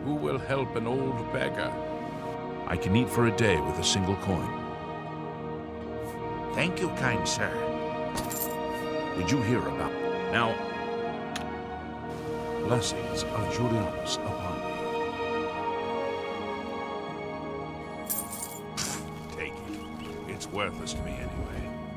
Who will help an old beggar? I can eat for a day with a single coin. Thank you, kind sir. Did you hear about... Now, blessings of Julianus upon me. Take it. It's worthless to me anyway.